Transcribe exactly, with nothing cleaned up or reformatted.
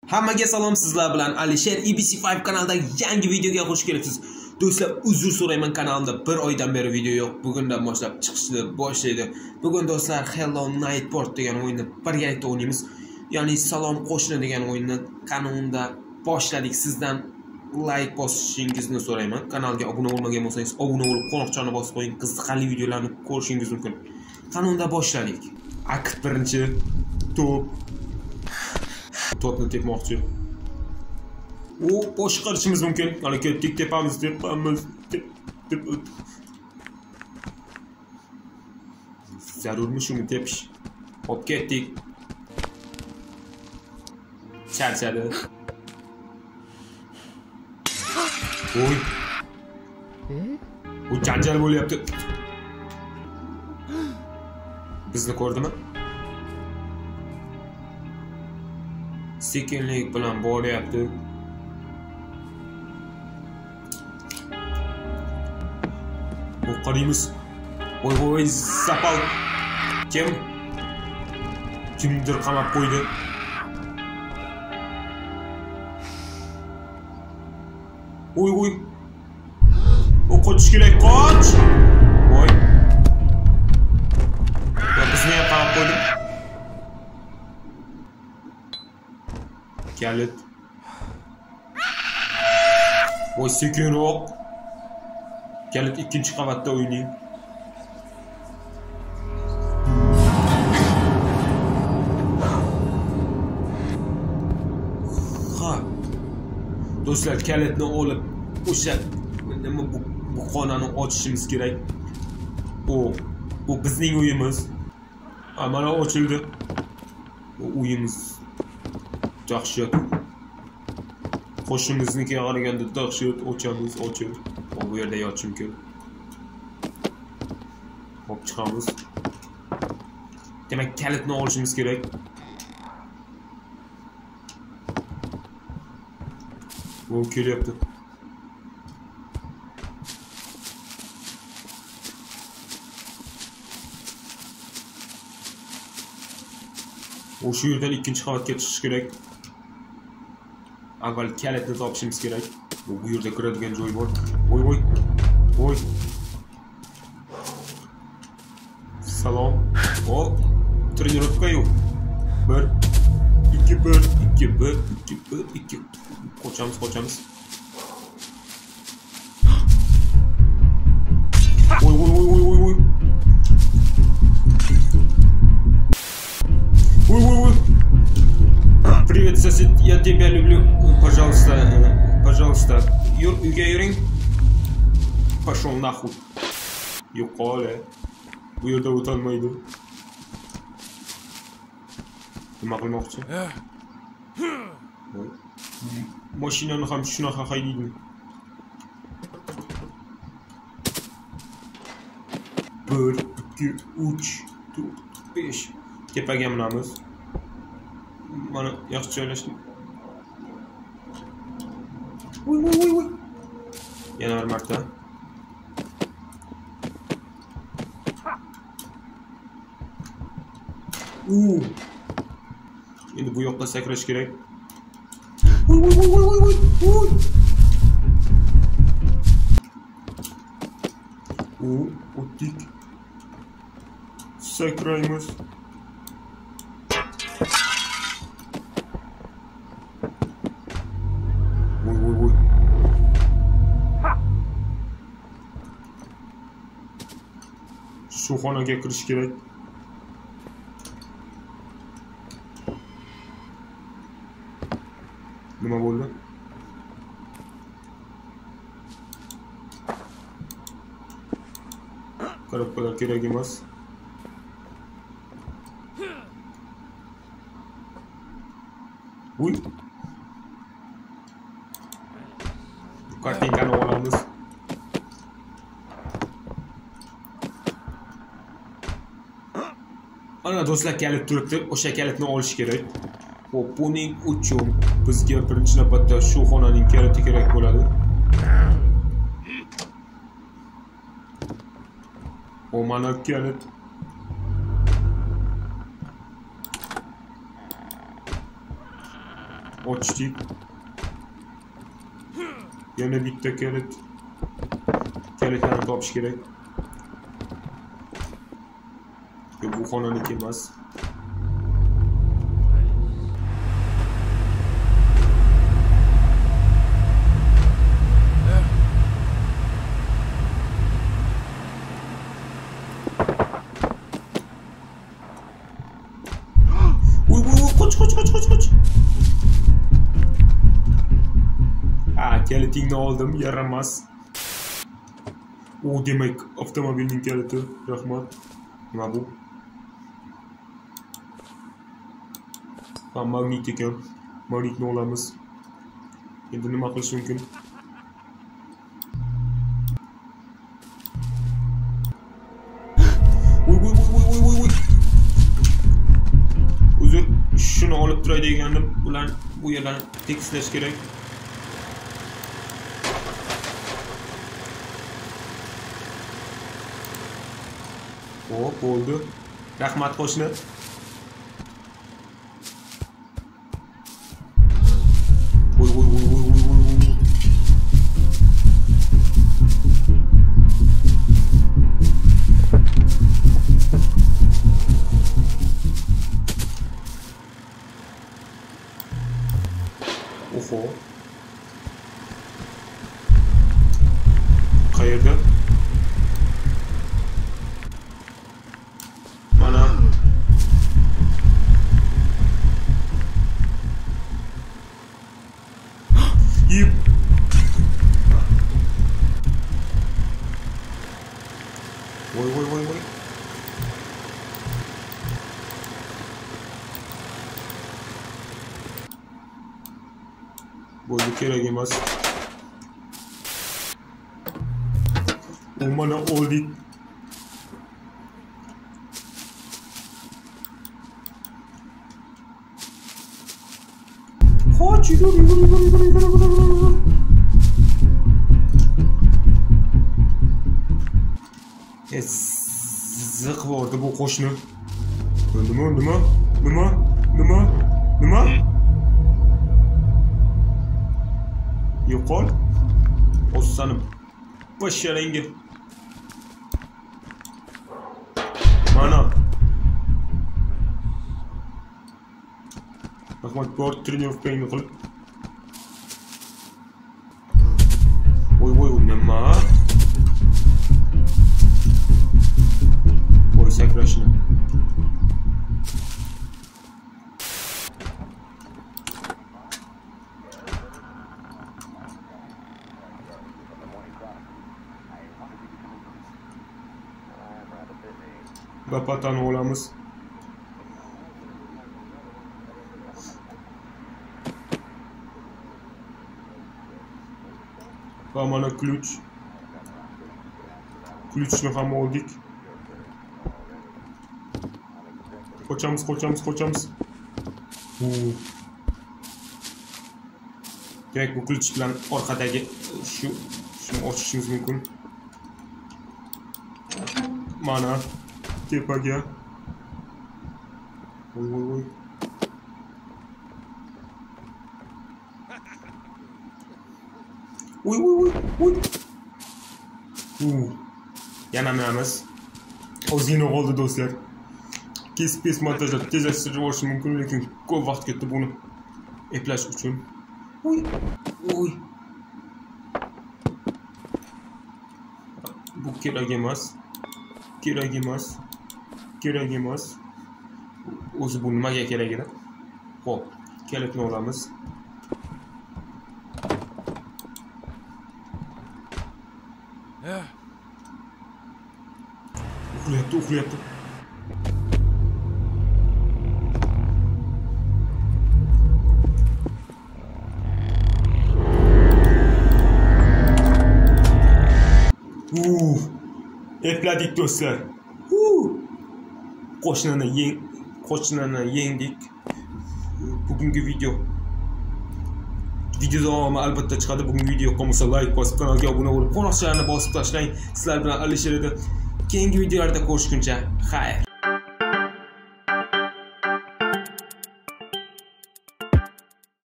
Hammaga salom, sizlar bilan Alisher E B C besh kanalidagi yangi videoga xush kelibsiz. Do'stlar, uzr so'rayman, kanalimda bir oydan beri video yo'q. Bugundan boshlab chiqishni boshlaydi. Bugun do'stlar Hello Nightport degan o'yinni birgalikda o'ynaymiz. Ya'ni Salom qo'shni degan o'yinni kanalda boshladik. Sizdan like bosishingizni so'rayman. Kanalga obuna bo'lmagan bo'lsangiz, obuna bo'lib, qo'ng'iroqchani bosib qo'ying. Qiziqarli videolarni ko'rishingiz mumkin. Kanalda boshladik. Akt birinchi to'p Topni tepmoqchi. U boshqarishimiz mumkin. Mana ketdik, tepamiz, tepamiz, tep tep. Zarurmi shuni tepish? Hop, ketdik. Charchadi. Oy. Bu janjal bo'lyapti. Bizni ko'rdimi? Sekinlik bilan boryapti. Bu qaraymiz. Voy voy zapal. Kim? Kimdir qamab qo'ydi. Oy oy. O qochish kerak, qoch. Voy. Bizni ham qamab qo'ydi. Kalit. Voy sekinroq. Kalit ikkinchi qavatda o'ynaydi. Ha. Do'stlar, kalitni olib o'sha nima bu bu xonani ochishimiz kerak. O, bu bizning uyimiz. Ha, mana ochildi. Bu uyimiz. Dahshat. Qo'shnimiznikiga qaraganda dahshat. Ochamiz, ochib. Bu yerda yotishim kerak. Hop, chiqamiz. Demak, kalitni olishimiz kerak. Bu kelyapti. O shu yerdan ikkinchi qavatga chiqish kerak. Avval kalitni topishimiz kerak. Bu bu yerda kiradigan joy bor. Voy voy. Voy. Salom. O, trenirovka-yu. bir ikki bir ikki bir ikki bir ikki. Qochamiz, qochamiz. Voy voy voy voy voy voy. Ой, ой, ой. Привет, сосед, я тебя люблю. Пожалуйста, пожалуйста, Юр, uyga yuring. Пошел нахуй. Yo'qole. Bu yerda o'tolmaydi. Nima qilmoqchi? Mashinani ham shunaqa haydaydi. bir ikki uch to'rt besh. Tepaga minamiz. Mana yaxshi joylashdim. Voy voy voy voy. Yana bir marta. U. Endi bu yoqqa sakrash kerak. Voy voy voy voy voy voy. U, o'tdik. Sakraymiz. Voy voy voy. Shu xonaga kirish kerak. Nima bo'ldi? Korobkalar kerak emas. Uy. Kartingani olamiz. Ana do'stlar, kalit turibdi. O'sha kalitni olish kerak. Xo'p, buning uchun bizga birinchi navbatda shu xonaning kaliti kerak bo'ladi. O mana kalit. Ochdik. Yana bitta kalit. Kalitlarni topish kerak. Bu xonaniki emas. Uy uy uy qoch qoch qoch qoch qoch. Ha, kalitingni oldim, yaramas. O demak avtomobilning kaliti. Rahmat. Nima bu? Ha, magnit ekan. Magnitni olamiz. Endi nima qilish mumkin? Uy uy uy uy uy uy. Uzr, shuni olib turay degandim. Ular bu yerlarni tekislash kerak. Hop, oldu. Rahmat qo'shni. Uy uy uy uy uy uy. Oho. Qayerda? Mana. Yip. Voy voy voy voy. Bu kerak emas. U mana oldik. Qoch, yur, yur, yur, yur, yur, yur. Ziq bordi bu qo'shni. Nima, nima, nima, nima, nima? Yo'qol. O'ssanib. Basharangga. Mana. Rahmat, bor trenirovkangni qilib. Voy voy, nima? Voy sakrashni. Lapatani olamiz. Va mana ключ. Ключni ham oldik. Qochamiz, qochamiz, qochamiz. Demak, bu ключ bilan orqadagi shu shuni ochishimiz mumkin. Mana tepaga. Voy voy voy. Uy uy uy uy. Uh. Yana menamiz. Ozgina qoldi do'stlar. Kesib-kesib montajlab tezlashtirib olish mumkin, lekin ko'p vaqt ketdi buni eplash uchun. Uy uy. Bu kerak emas. Kerak emas. Kerak emas. O'zi bu nimaga kerak edi? Xo'p, kalitni olamiz. Uxlayapti, uxlayapti. Uh, epladik do'stlar. Uh, qo'shnini yeng, qo'shnini yengdik. Bugungi video Video davomi albatta chiqadi. Bugungi video yoqqan bo'lsa like bosib, kanalga obuna bo'lib, qo'ng'iroqchalarni bosib tashlang. Sizlar bilan Alisher edi. Keyingi videolarda ko'rishguncha xayr.